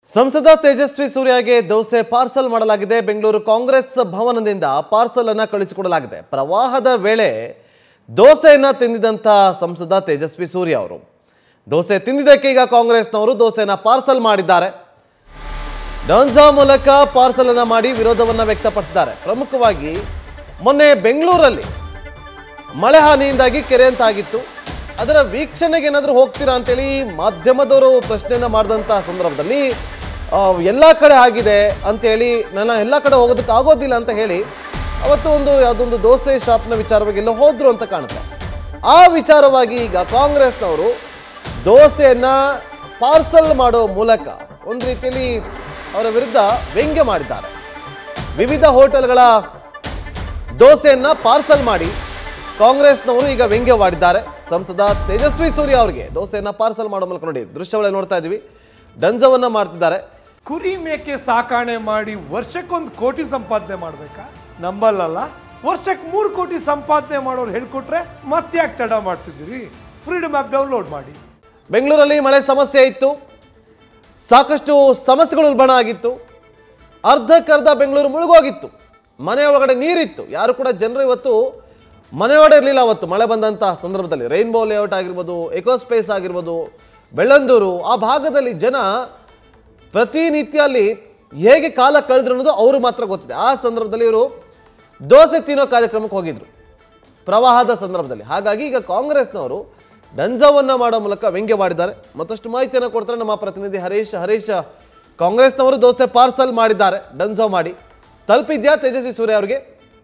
ಸಂಸದ ತೇಜಸ್ವಿ ಸೂರ್ಯಗೆ ದೋಸೆ ಪಾರ್ಸಲ್ ಮಾಡಲಾಗಿದೆ. ಬೆಂಗಳೂರು ಕಾಂಗ್ರೆಸ್ ಭವನದಿಂದ ಪಾರ್ಸಲ್ ಅನ್ನು ಕಳಿಸಿಕೊಡಲಾಗಿದೆ. ಪ್ರವಾಹದ ವೇಳೆ ದೋಸೆಯನ್ನು ತಿಂದಿದಂತ ಸಂಸದ ತೇಜಸ್ವಿ ಸೂರ್ಯ ಅವರು ದೋಸೆ ತಿಂದಿದ್ದಕ್ಕೆ ಈಗ ಕಾಂಗ್ರೆಸ್ನವರು ದೋಸೆಯನ್ನು ಪಾರ್ಸಲ್ ಮಾಡಿದ್ದಾರೆ. ಡಾನ್ಸಾ ಮೂಲಕ ಪಾರ್ಸಲ್ ಅನ್ನು ಮಾಡಿ ವಿರೋಧವನ್ನು ವ್ಯಕ್ತಪಡಿಸಿದ್ದಾರೆ. ಪ್ರಮುಖವಾಗಿ ಮೊನ್ನೆ ಬೆಂಗಳೂರಲ್ಲಿ ಮಳೆ ಹಾನಿಯಿಂದಾಗಿ ಕೆರೆ ಅಂತಾಗಿತ್ತು. ಅದರ ವೀಕ್ಷಣೆಗೆ ಏನಾದರೂ ಹೋಗ್ತೀರಾ ಅಂತೇಳಿ ಮಾಧ್ಯಮದವರು ಪ್ರಶ್ನೆಯನ್ನು ಮಾಡಿದಂಥ ಸಂದರ್ಭದಲ್ಲಿ ಎಲ್ಲ ಕಡೆ ಆಗಿದೆ ಅಂತೇಳಿ ನಾನು ಎಲ್ಲ ಕಡೆ ಹೋಗೋದಕ್ಕೆ ಆಗೋದಿಲ್ಲ ಅಂತ ಹೇಳಿ ಅವತ್ತು ಯಾವುದೊಂದು ದೋಸೆ ಶಾಪ್ನ ವಿಚಾರವಾಗಿ ಎಲ್ಲ ಹೋದ್ರು ಅಂತ ಕಾಣುತ್ತೆ. ಆ ವಿಚಾರವಾಗಿ ಈಗ ಕಾಂಗ್ರೆಸ್ನವರು ದೋಸೆಯನ್ನು ಪಾರ್ಸಲ್ ಮಾಡೋ ಮೂಲಕ ಒಂದು ರೀತಿಯಲ್ಲಿ ಅವರ ವಿರುದ್ಧ ವ್ಯಂಗ್ಯ ಮಾಡಿದ್ದಾರೆ. ವಿವಿಧ ಹೋಟೆಲ್ಗಳ ದೋಸೆಯನ್ನು ಪಾರ್ಸಲ್ ಮಾಡಿ ಕಾಂಗ್ರೆಸ್ನವರು ಈಗ ವ್ಯಂಗ್ಯವಾಡಿದ್ದಾರೆ. ಸಂಸದ ತೇಜಸ್ವಿ ಸೂರ್ಯ ಅವರಿಗೆ ದೋಸೆಯನ್ನು ಪಾರ್ಸಲ್ ಮಾಡೋ ಮೂಲಕ ನೋಡಿ ದೃಶ್ಯಗಳನ್ನ ನೋಡ್ತಾ ಇದ್ದೀವಿ. ಡಂಜವನ್ನ ಮಾಡ್ತಿದ್ದಾರೆ. ಕುರಿ ಮೇಕೆ ಸಾಕಾಣೆ ಮಾಡಿ ವರ್ಷಕ್ಕೊಂದು ಕೋಟಿ ಸಂಪಾದನೆ ಮಾಡಬೇಕಾ? ನಂಬಲ್ಲಲ್ಲ. ವರ್ಷಕ್ಕೆ 3 ಕೋಟಿ ಸಂಪಾದನೆ ಮಾಡೋರು ಹೇಳ್ಕೊಟ್ರೆ ಮತ್ತ್ಯಾಕೆ ತಡ ಮಾಡ್ತಿದ್ದೀರಿ? ಫ್ರೀಡಮ್ ಆ್ಯಪ್ ಡೌನ್ಲೋಡ್ ಮಾಡಿ. ಬೆಂಗಳೂರಲ್ಲಿ ಮಳೆ ಸಮಸ್ಯೆ ಇತ್ತು. ಸಾಕಷ್ಟು ಸಮಸ್ಯೆಗಳು ಉಲ್ಬಣ ಆಗಿತ್ತು. ಅರ್ಧಕ್ಕರ್ಧ ಬೆಂಗಳೂರು ಮುಳುಗೋಗಿತ್ತು. ಮನೆ ಒಳಗಡೆ ನೀರಿತ್ತು. ಯಾರು ಕೂಡ ಜನರು ಇವತ್ತು ಮನೆಯೊಳಗಡೆ ಇರಲಿಲ್ಲ. ಅವತ್ತು ಮಳೆ ಬಂದಂಥ ಸಂದರ್ಭದಲ್ಲಿ ರೈನ್ಬೋ ಲೇಔಟ್ ಆಗಿರ್ಬೋದು, ಎಕೋಸ್ಪೇಸ್ ಆಗಿರ್ಬೋದು, ಬೆಳ್ಳಂದೂರು ಆ ಭಾಗದಲ್ಲಿ ಜನ ಪ್ರತಿನಿತ್ಯ ಅಲ್ಲಿ ಹೇಗೆ ಕಾಲ ಕಳೆದ್ರು ಅನ್ನೋದು ಅವರು ಮಾತ್ರ ಗೊತ್ತಿದೆ. ಆ ಸಂದರ್ಭದಲ್ಲಿ ಇವರು ದೋಸೆ ತಿನ್ನೋ ಕಾರ್ಯಕ್ರಮಕ್ಕೆ ಹೋಗಿದ್ರು ಪ್ರವಾಹದ ಸಂದರ್ಭದಲ್ಲಿ. ಹಾಗಾಗಿ ಈಗ ಕಾಂಗ್ರೆಸ್ನವರು ಡಂಜವನ್ನು ಮಾಡೋ ಮೂಲಕ ವ್ಯಂಗ್ಯ ಮಾಡಿದ್ದಾರೆ. ಮತ್ತಷ್ಟು ಮಾಹಿತಿಯನ್ನು ಕೊಡ್ತಾರೆ ನಮ್ಮ ಪ್ರತಿನಿಧಿ ಹರೀಶ್. ಕಾಂಗ್ರೆಸ್ನವರು ದೋಸೆ ಪಾರ್ಸಲ್ ಮಾಡಿದ್ದಾರೆ ಡಂಜೋ ಮಾಡಿ. ತಲುಪಿದ್ಯಾ ತೇಜಸ್ವಿ ಸೂರ್ಯ ಅವರಿಗೆ?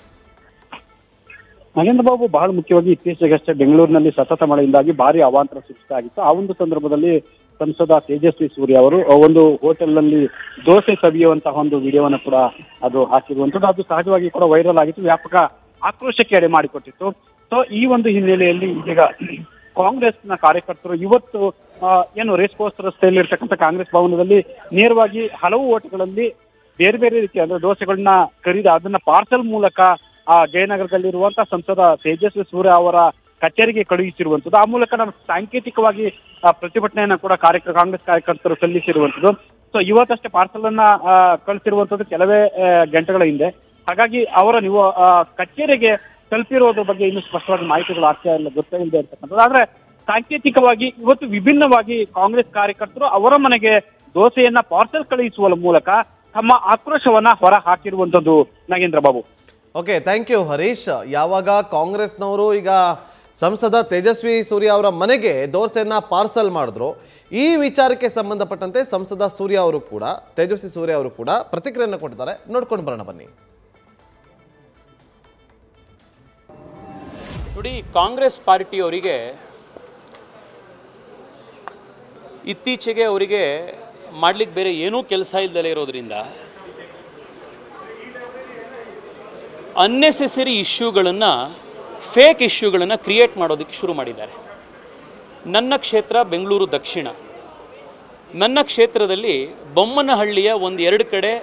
ನಾಗೇಂದ್ರ ಬಾಬು, ಬಹಳ ಮುಖ್ಯವಾಗಿ ಇತ್ತೀಚೆಗಷ್ಟೇ ಬೆಂಗಳೂರಿನಲ್ಲಿ ಸತತ ಮಳೆಯಿಂದಾಗಿ ಭಾರಿ ಅವಾಂತರ ಸೃಷ್ಟಿಯಾಗಿತ್ತು. ಆ ಒಂದು ಸಂದರ್ಭದಲ್ಲಿ ಸಂಸದ ತೇಜಸ್ವಿ ಸೂರ್ಯ ಅವರು ಒಂದು ಹೋಟೆಲ್ನಲ್ಲಿ ದೋಸೆ ಸವಿಯುವಂತಹ ಒಂದು ವಿಡಿಯೋವನ್ನು ಕೂಡ ಅದು ಹಾಕಿರುವಂಥದ್ದು. ಅದು ಸಹಜವಾಗಿ ಕೂಡ ವೈರಲ್ ಆಗಿತ್ತು, ವ್ಯಾಪಕ ಆಕ್ರೋಶಕ್ಕೆ ಎಡೆ ಮಾಡಿಕೊಟ್ಟಿತ್ತು. ಸೊ ಈ ಒಂದು ಹಿನ್ನೆಲೆಯಲ್ಲಿ ಈಗ ಕಾಂಗ್ರೆಸ್ನ ಕಾರ್ಯಕರ್ತರು ಇವತ್ತು ಏನು ರೇಸ್ ಕೋರ್ಸ್ ರಸ್ತೆಯಲ್ಲಿ ಇರ್ತಕ್ಕಂಥ ಕಾಂಗ್ರೆಸ್ ಭವನದಲ್ಲಿ ನೇರವಾಗಿ ಹಲವು ಹೋಟೆಲ್ಗಳಲ್ಲಿ ಬೇರೆ ಬೇರೆ ರೀತಿಯ ಅಂದ್ರೆ ದೋಸೆಗಳನ್ನ ಖರೀದಿ ಅದನ್ನ ಪಾರ್ಸಲ್ ಮೂಲಕ ಜಯನಗರದಲ್ಲಿರುವಂತಹ ಸಂಸದ ತೇಜಸ್ವಿ ಸೂರ್ಯ ಅವರ ಕಚೇರಿಗೆ ಕಳುಹಿಸಿರುವಂಥದ್ದು. ಆ ಮೂಲಕ ನಾವು ಸಾಂಕೇತಿಕವಾಗಿ ಪ್ರತಿಭಟನೆಯನ್ನ ಕೂಡ ಕಾಂಗ್ರೆಸ್ ಕಾರ್ಯಕರ್ತರು ಸಲ್ಲಿಸಿರುವಂಥದ್ದು. ಸೊ ಇವತ್ತಷ್ಟೇ ಪಾರ್ಸಲ್ ಅನ್ನ ಕಳಿಸಿರುವಂಥದ್ದು ಕೆಲವೇ ಗಂಟೆಗಳ ಹಿಂದೆ. ಹಾಗಾಗಿ ಅವರ ಕಚೇರಿಗೆ ತಲುಪಿರೋದ್ರ ಬಗ್ಗೆ ಇನ್ನೂ ಸ್ಪಷ್ಟವಾಗಿ ಮಾಹಿತಿಗಳು ಆಗ್ತಾ ಇಲ್ಲ, ಗೊತ್ತೇ ಇಲ್ಲದೆ ಇರ್ತಕ್ಕಂಥದ್ದು. ಆದ್ರೆ ಸಾಂಕೇತಿಕವಾಗಿ ಇವತ್ತು ವಿಭಿನ್ನವಾಗಿ ಕಾಂಗ್ರೆಸ್ ಕಾರ್ಯಕರ್ತರು ಅವರ ಮನೆಗೆ ದೋಸೆಯನ್ನ ಪಾರ್ಸಲ್ ಕಳುಹಿಸುವ ಮೂಲಕ ತಮ್ಮ ಆಕ್ರೋಶವನ್ನ ಹೊರ ಹಾಕಿರುವಂಥದ್ದು. Nagendra Babu. Okay, thank you Harish. ಯಾವಾಗ ಕಾಂಗ್ರೆಸ್ನವರು ಈಗ ಸಂಸದ ತೇಜಸ್ವಿ ಸೂರ್ಯ ಅವರ ಮನೆಗೆ ದೋಸೆಯನ್ನು ಪಾರ್ಸಲ್ ಮಾಡಿದ್ರು, ಈ ವಿಚಾರಕ್ಕೆ ಸಂಬಂಧಪಟ್ಟಂತೆ ಸಂಸದ ತೇಜಸ್ವಿ ಸೂರ್ಯ ಅವರು ಕೂಡ ಪ್ರತಿಕ್ರಿಯೆಯನ್ನು ಕೊಟ್ಟಿದ್ದಾರೆ. ನೋಡ್ಕೊಂಡು ಬರೋಣ ಬನ್ನಿ. ನೋಡಿ, ಕಾಂಗ್ರೆಸ್ ಪಾರ್ಟಿಯವರಿಗೆ ಇತ್ತೀಚೆಗೆ ಅವರಿಗೆ ಮಾಡ್ಲಿಕ್ಕೆ ಬೇರೆ ಏನೂ ಕೆಲಸ ಇಲ್ಲದಲೇ ಇರೋದ್ರಿಂದ ಅನ್ನೆಸೆಸರಿ ಇಶ್ಯೂಗಳನ್ನು, ಫೇಕ್ ಇಶ್ಯೂಗಳನ್ನು ಕ್ರಿಯೇಟ್ ಮಾಡೋದಕ್ಕೆ ಶುರು ಮಾಡಿದ್ದಾರೆ. ನನ್ನ ಕ್ಷೇತ್ರ ಬೆಂಗಳೂರು ದಕ್ಷಿಣ. ನನ್ನ ಕ್ಷೇತ್ರದಲ್ಲಿ ಬೊಮ್ಮನಹಳ್ಳಿಯ 1-2 ಕಡೆ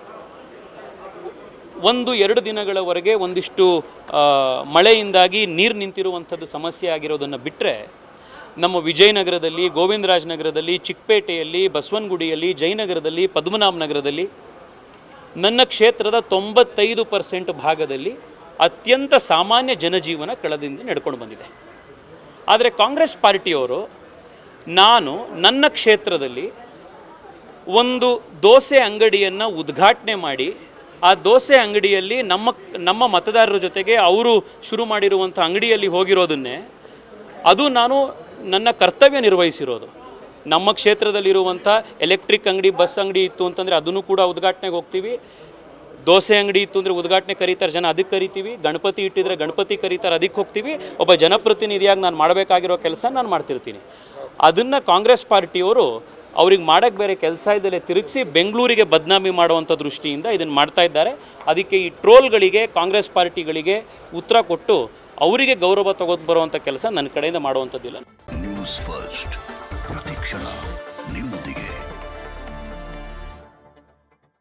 1-2 ದಿನಗಳವರೆಗೆ ಒಂದಿಷ್ಟು ಮಳೆಯಿಂದಾಗಿ ನೀರು ನಿಂತಿರುವಂಥದ್ದು ಸಮಸ್ಯೆ ಆಗಿರೋದನ್ನು ಬಿಟ್ಟರೆ ನಮ್ಮ ವಿಜಯನಗರದಲ್ಲಿ, ಗೋವಿಂದರಾಜನಗರದಲ್ಲಿ, ಚಿಕ್ಕಪೇಟೆಯಲ್ಲಿ, ಬಸವನಗುಡಿಯಲ್ಲಿ, ಜಯನಗರದಲ್ಲಿ, ಪದ್ಮನಾಭ ನಗರದಲ್ಲಿ ನನ್ನ ಕ್ಷೇತ್ರದ 95% ಭಾಗದಲ್ಲಿ ಅತ್ಯಂತ ಸಾಮಾನ್ಯ ಜನಜೀವನ ಕಳೆದಿಂದ ನಡ್ಕೊಂಡು ಬಂದಿದೆ. ಆದರೆ ಕಾಂಗ್ರೆಸ್ ಪಾರ್ಟಿಯವರು ನನ್ನ ಕ್ಷೇತ್ರದಲ್ಲಿ ಒಂದು ದೋಸೆ ಅಂಗಡಿಯನ್ನು ಉದ್ಘಾಟನೆ ಮಾಡಿ ಆ ದೋಸೆ ಅಂಗಡಿಯಲ್ಲಿ ನಮ್ಮ ಮತದಾರರ ಜೊತೆಗೆ ಅವರು ಶುರು ಮಾಡಿರುವಂಥ ಅಂಗಡಿಯಲ್ಲಿ ಹೋಗಿರೋದನ್ನೇ ಅದು ನನ್ನ ಕರ್ತವ್ಯ ನಿರ್ವಹಿಸಿರೋದು. ನಮ್ಮ ಕ್ಷೇತ್ರದಲ್ಲಿರುವಂಥ ಎಲೆಕ್ಟ್ರಿಕ್ ಅಂಗಡಿ, ಬಸ್ ಅಂಗಡಿ ಇತ್ತು ಅಂತಂದರೆ ಅದನ್ನು ಕೂಡ ಉದ್ಘಾಟನೆಗೆ ಹೋಗ್ತೀವಿ. ದೋಸೆ ಅಂಗಡಿ ಇತ್ತು ಅಂದರೆ ಉದ್ಘಾಟನೆ ಕರೀತಾರೆ ಜನ, ಅದಕ್ಕೆ ಕರಿತೀವಿ. ಗಣಪತಿ ಇಟ್ಟಿದ್ರೆ ಗಣಪತಿ ಕರೀತಾರೆ, ಅದಕ್ಕೆ ಹೋಗ್ತೀವಿ. ಒಬ್ಬ ಜನಪ್ರತಿನಿಧಿಯಾಗಿ ನಾನು ಮಾಡಬೇಕಾಗಿರೋ ಕೆಲಸ ನಾನು ಮಾಡ್ತಿರ್ತೀನಿ. ಅದನ್ನು ಕಾಂಗ್ರೆಸ್ ಪಾರ್ಟಿಯವರು ಅವ್ರಿಗೆ ಮಾಡೋಕ್ಕೆ ಬೇರೆ ಕೆಲಸ ಇದ್ದಲ್ಲೇ ತಿರುಗಿಸಿ ಬೆಂಗಳೂರಿಗೆ ಬದನಾಮಿ ಮಾಡುವಂಥ ದೃಷ್ಟಿಯಿಂದ ಇದನ್ನು ಮಾಡ್ತಾ ಇದ್ದಾರೆ. ಅದಕ್ಕೆ ಈ ಟ್ರೋಲ್ಗಳಿಗೆ, ಕಾಂಗ್ರೆಸ್ ಪಾರ್ಟಿಗಳಿಗೆ ಉತ್ತರ ಕೊಟ್ಟು ಅವರಿಗೆ ಗೌರವ ತಗೋದು ಬರುವಂಥ ಕೆಲಸ ನನ್ನ ಕಡೆಯಿಂದ ಮಾಡುವಂಥದ್ದಿಲ್ಲ. ನ್ಯೂಸ್ ಫಸ್ಟ್ ಪ್ರತಿಕ್ಷಣ.